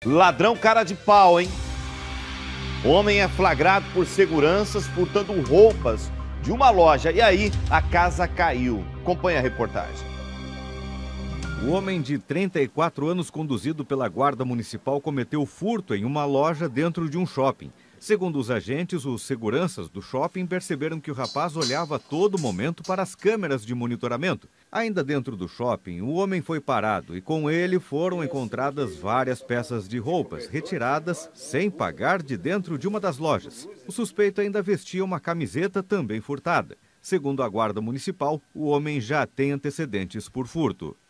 Ladrão cara de pau, hein? Homem é flagrado por seguranças furtando roupas de uma loja e aí a casa caiu. Acompanhe a reportagem. O homem de 34 anos, conduzido pela Guarda Municipal, cometeu furto em uma loja dentro de um shopping. Segundo os agentes, os seguranças do shopping perceberam que o rapaz olhava a todo momento para as câmeras de monitoramento. Ainda dentro do shopping, o homem foi parado e com ele foram encontradas várias peças de roupas retiradas sem pagar de dentro de uma das lojas. O suspeito ainda vestia uma camiseta também furtada. Segundo a Guarda Municipal, o homem já tem antecedentes por furto.